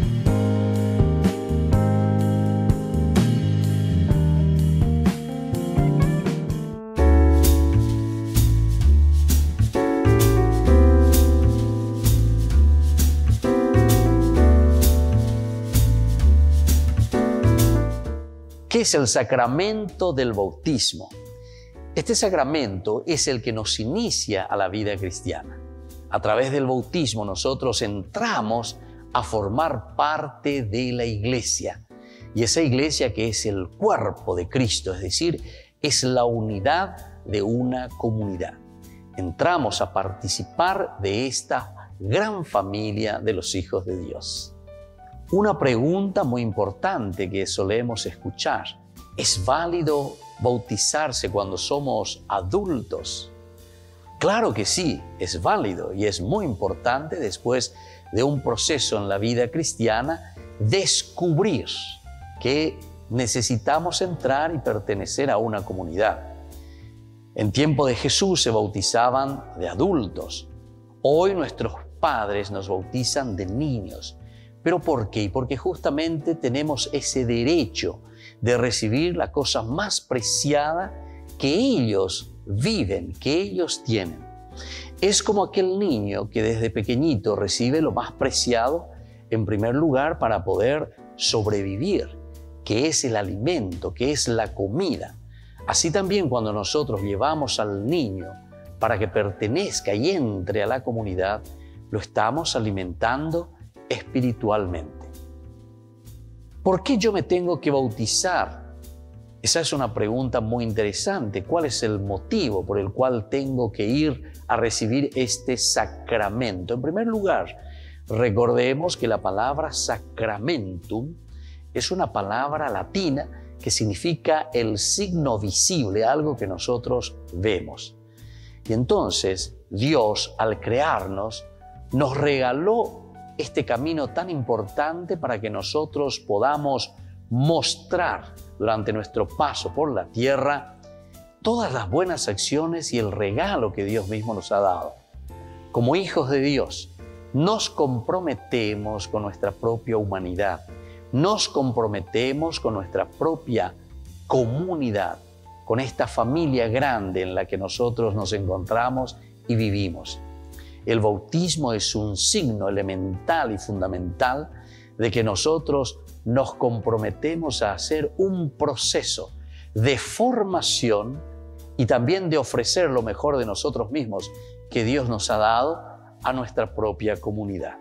¿Qué es el sacramento del bautismo? Este sacramento es el que nos inicia a la vida cristiana. A través del bautismo nosotros entramos a formar parte de la iglesia. Y esa iglesia que es el cuerpo de Cristo, es decir, es la unidad de una comunidad. Entramos a participar de esta gran familia de los hijos de Dios. Una pregunta muy importante que solemos escuchar: ¿es válido bautizarse cuando somos adultos? Claro que sí, es válido y es muy importante después de un proceso en la vida cristiana descubrir que necesitamos entrar y pertenecer a una comunidad. En tiempo de Jesús se bautizaban de adultos. Hoy nuestros padres nos bautizan de niños. ¿Pero por qué? Porque justamente tenemos ese derecho de recibir la cosa más preciada que ellos viven, que ellos tienen. Es como aquel niño que desde pequeñito recibe lo más preciado, en primer lugar, para poder sobrevivir, que es el alimento, que es la comida. Así también cuando nosotros llevamos al niño para que pertenezca y entre a la comunidad, lo estamos alimentando espiritualmente. ¿Por qué yo me tengo que bautizar? Esa es una pregunta muy interesante. ¿Cuál es el motivo por el cual tengo que ir a recibir este sacramento? En primer lugar, recordemos que la palabra sacramentum es una palabra latina que significa el signo visible, algo que nosotros vemos. Y entonces Dios, al crearnos, nos regaló este camino tan importante para que nosotros podamos mostrar durante nuestro paso por la tierra todas las buenas acciones y el regalo que Dios mismo nos ha dado. Como hijos de Dios, nos comprometemos con nuestra propia humanidad, nos comprometemos con nuestra propia comunidad, con esta familia grande en la que nosotros nos encontramos y vivimos. El bautismo es un signo elemental y fundamental de que nosotros nos comprometemos a hacer un proceso de formación y también de ofrecer lo mejor de nosotros mismos que Dios nos ha dado a nuestra propia comunidad.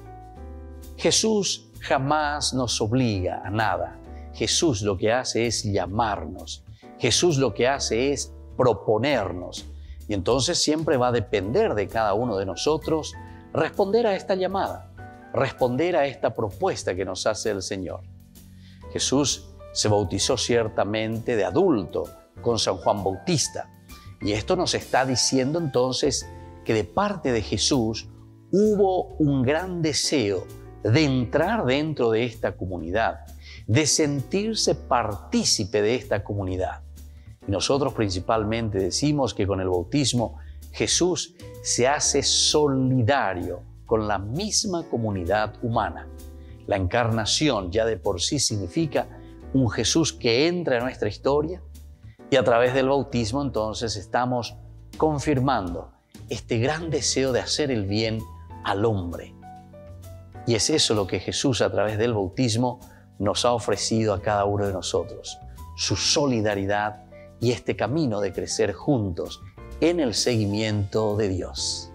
Jesús jamás nos obliga a nada. Jesús lo que hace es llamarnos. Jesús lo que hace es proponernos. Y entonces siempre va a depender de cada uno de nosotros responder a esta llamada, responder a esta propuesta que nos hace el Señor. Jesús se bautizó ciertamente de adulto con San Juan Bautista. Y esto nos está diciendo entonces que de parte de Jesús hubo un gran deseo de entrar dentro de esta comunidad, de sentirse partícipe de esta comunidad. Y nosotros principalmente decimos que con el bautismo Jesús se hace solidario con la misma comunidad humana. La encarnación ya de por sí significa un Jesús que entra en nuestra historia y a través del bautismo entonces estamos confirmando este gran deseo de hacer el bien al hombre. Y es eso lo que Jesús a través del bautismo nos ha ofrecido a cada uno de nosotros, su solidaridad y este camino de crecer juntos en el seguimiento de Dios.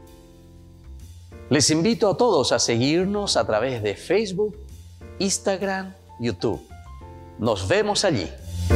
Les invito a todos a seguirnos a través de Facebook, Instagram, YouTube. Nos vemos allí.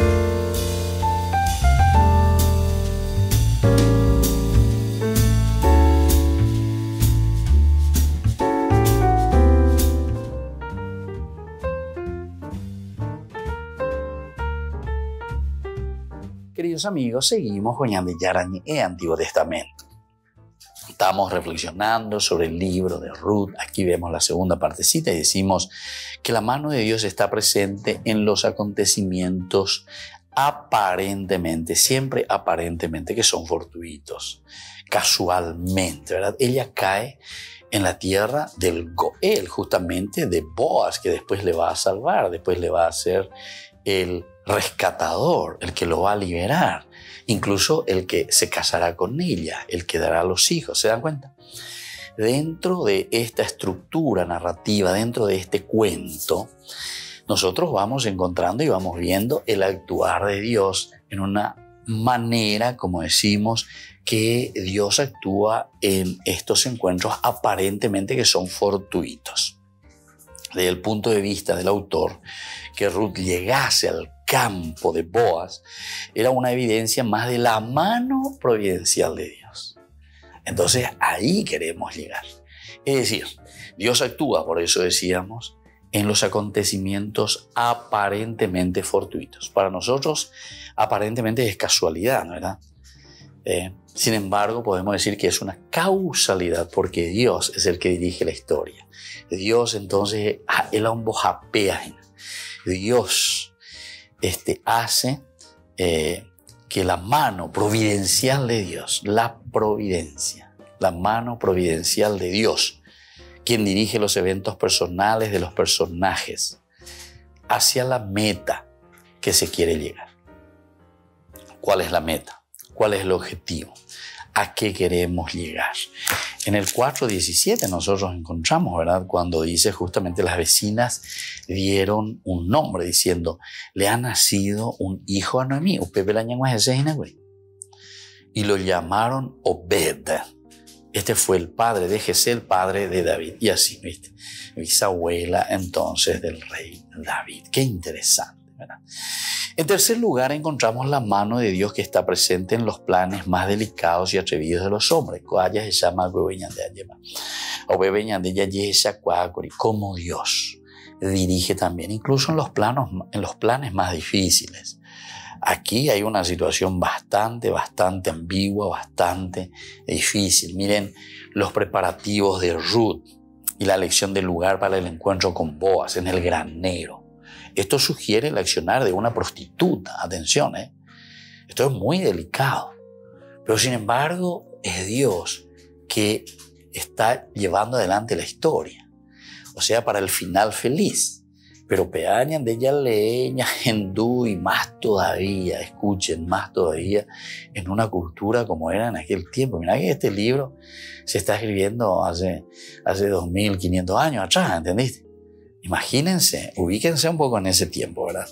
Queridos amigos, seguimos con Ñande Yarañe e Antiguo Testamento. Estamos reflexionando sobre el libro de Ruth. Aquí vemos la segunda partecita y decimos que la mano de Dios está presente en los acontecimientos aparentemente, siempre aparentemente, que son fortuitos, casualmente, ¿verdad? Ella cae en la tierra del Goel, justamente de Boaz, que después le va a salvar, después le va a hacer el rescatador, el que lo va a liberar, incluso el que se casará con ella, el que dará a los hijos. ¿Se dan cuenta? Dentro de esta estructura narrativa, dentro de este cuento, nosotros vamos encontrando y vamos viendo el actuar de Dios en una manera, como decimos, que Dios actúa en estos encuentros aparentemente que son fortuitos. Desde el punto de vista del autor, que Ruth llegase al campo de Boaz era una evidencia más de la mano providencial de Dios. Entonces ahí queremos llegar. Es decir, Dios actúa, por eso decíamos, en los acontecimientos aparentemente fortuitos. Para nosotros aparentemente es casualidad, ¿no verdad? Eh, sin embargo, podemos decir que es una causalidad porque Dios es el que dirige la historia. Dios entonces, el hombre japea. Dios este, hace eh, que la mano providencial de Dios, la providencia, la mano providencial de Dios, quien dirige los eventos personales de los personajes hacia la meta que se quiere llegar. ¿Cuál es la meta? ¿Cuál es el objetivo? ¿A qué queremos llegar? En el cuatro diecisiete nosotros encontramos, ¿verdad? Cuando dice justamente las vecinas dieron un nombre diciendo, le ha nacido un hijo a Noemí. y lo llamaron Obed. Este fue el padre de Jesé, el padre de David. Y así, ¿viste? Bisabuela entonces del rey David. Qué interesante, ¿verdad? En tercer lugar, encontramos la mano de Dios que está presente en los planes más delicados y atrevidos de los hombres. Cuaya se llama como Dios dirige también, incluso en los planos, en los planes más difíciles. Aquí hay una situación bastante, bastante ambigua, bastante difícil. Miren los preparativos de Ruth y la elección del lugar para el encuentro con Boaz en el granero. Esto sugiere el accionar de una prostituta. Atención, ¿eh? Esto es muy delicado. Pero sin embargo, es Dios que está llevando adelante la historia. O sea, para el final feliz. Pero peañan de ella leña, hindú y más todavía, escuchen, más todavía en una cultura como era en aquel tiempo. Mirá que este libro se está escribiendo hace, hace dos mil quinientos años atrás, ¿entendiste? Imagínense, ubíquense un poco en ese tiempo, ¿verdad?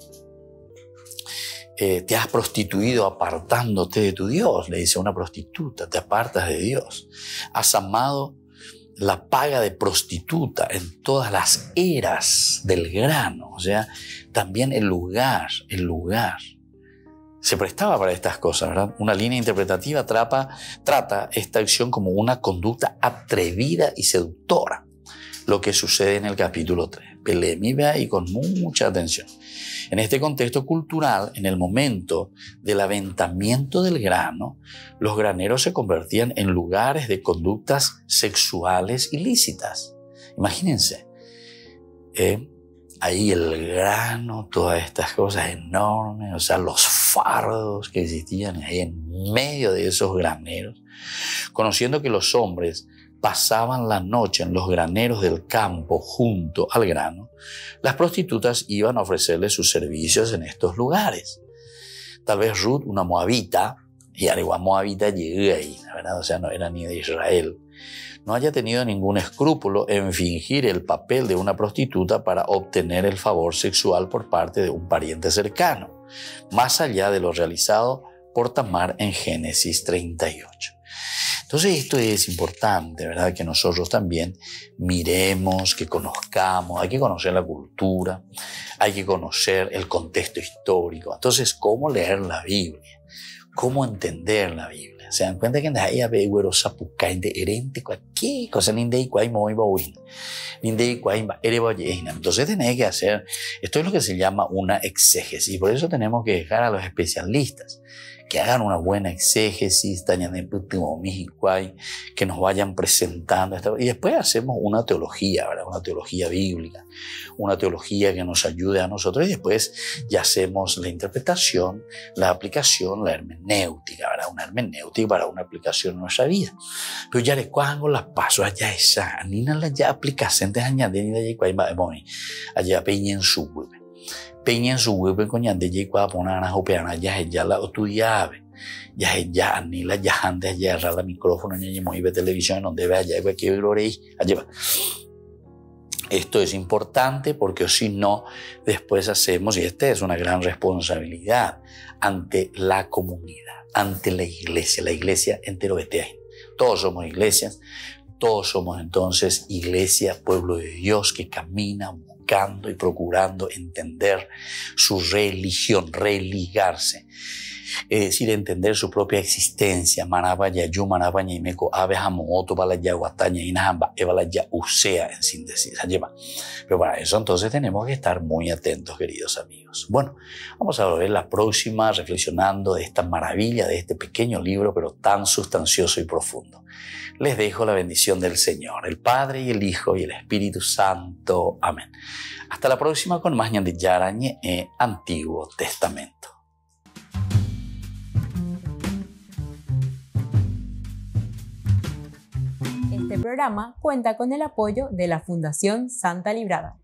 Eh, te has prostituido apartándote de tu Dios, le dice una prostituta, te apartas de Dios. Has amado la paga de prostituta en todas las eras del grano, o sea, también el lugar, el lugar se prestaba para estas cosas, ¿verdad? Una línea interpretativa trata, trata esta acción como una conducta atrevida y seductora, lo que sucede en el capítulo tres. Pelemi, vea, y con mucha atención. En este contexto cultural, en el momento del aventamiento del grano, los graneros se convertían en lugares de conductas sexuales ilícitas. Imagínense, ¿eh? Ahí el grano, todas estas cosas enormes, o sea, los fardos que existían ahí en medio de esos graneros, conociendo que los hombres pasaban la noche en los graneros del campo junto al grano, las prostitutas iban a ofrecerles sus servicios en estos lugares. Tal vez Ruth, una moabita, y Aregua moabita llegué ahí, la verdad, o sea, no era ni de Israel, no haya tenido ningún escrúpulo en fingir el papel de una prostituta para obtener el favor sexual por parte de un pariente cercano, más allá de lo realizado por Tamar en Génesis treinta y ocho. Entonces esto es importante, ¿verdad? Que nosotros también miremos, que conozcamos, hay que conocer la cultura, hay que conocer el contexto histórico. Entonces, ¿cómo leer la Biblia? ¿Cómo entender la Biblia? Se dan cuenta que en ahí hay güeros sapucain herente, cualquier cosa, ni de igual muy bauin, ni de igual erebayena. Entonces tenés que hacer, esto es lo que se llama una exégesis, por eso tenemos que dejar a los especialistas que hagan una buena exégesis, que nos vayan presentando esta, y después hacemos una teología, ¿verdad? Una teología bíblica, una teología que nos ayude a nosotros, y después ya hacemos la interpretación, la aplicación, la hermenéutica, ¿verdad? Una hermenéutica para una aplicación en nuestra vida. Pero ya le cuando las paso allá esa, ni nada ya aplicación te añadir ni de cuál va a allá peñen su web. Peñen su web con yande y cuando ponen a jopear allá ya la estudiabe ya ya ni la ya antes ya la micrófono ni muy ve televisión donde ve allá que gloria allá. Esto es importante porque si no después hacemos, y esta es una gran responsabilidad ante la comunidad, ante la iglesia, la iglesia entero betea. Todos somos iglesias, todos somos entonces iglesia, pueblo de Dios que camina buscando y procurando entender su religión, religarse. Es decir, entender su propia existencia. Manabaya yu, manabaya y meco, ave jamoto, balaya guataña y nahamba, evalaya usea en síntesis. Pero para eso entonces tenemos que estar muy atentos, queridos amigos. Bueno, vamos a ver la próxima reflexionando de esta maravilla, de este pequeño libro, pero tan sustancioso y profundo. Les dejo la bendición del Señor, el Padre y el Hijo y el Espíritu Santo. Amén. Hasta la próxima con más Ñande Yarañe e Antiguo Testamento. Este programa cuenta con el apoyo de la Fundación Santa Librada.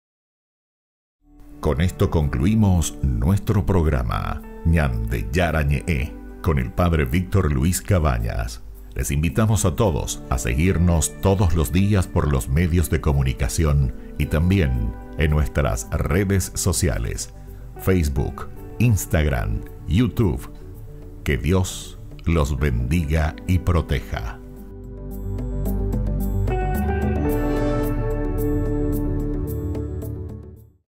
Con esto concluimos nuestro programa Ñande Yarañe con el Padre Víctor Luis Cabañas. Les invitamos a todos a seguirnos todos los días por los medios de comunicación y también en nuestras redes sociales, Facebook, Instagram, YouTube. Que Dios los bendiga y proteja.